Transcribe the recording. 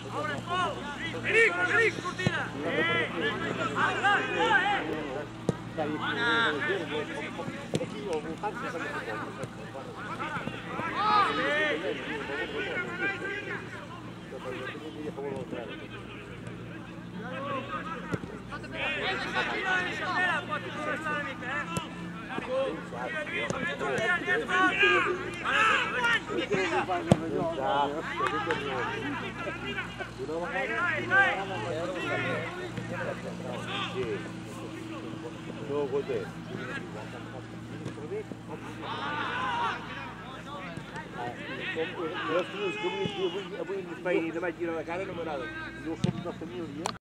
Eric, cortina! Pots progressar una mica, No, guarda. Jo els que avui em feien i demà girar la cara no m'agrada. Jo som de família.